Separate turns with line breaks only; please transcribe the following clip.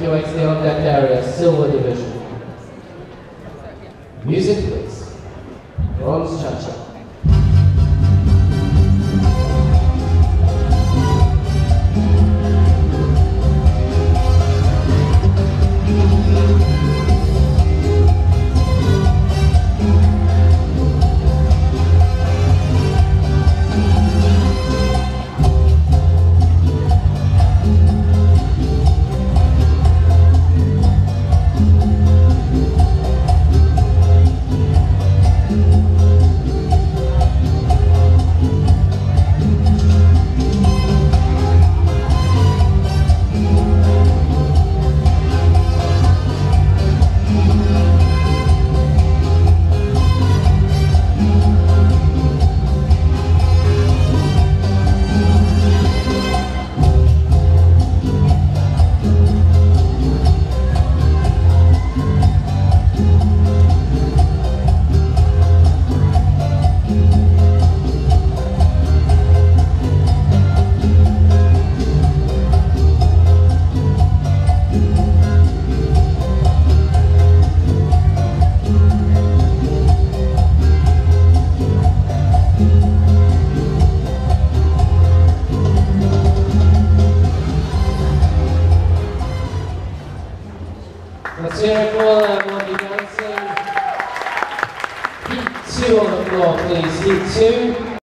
your way to the on-deck area, silver division. Music please. Bronze cha-cha. Let's hear it for everyone dancing. Heat 2 on the floor, please. Heat 2.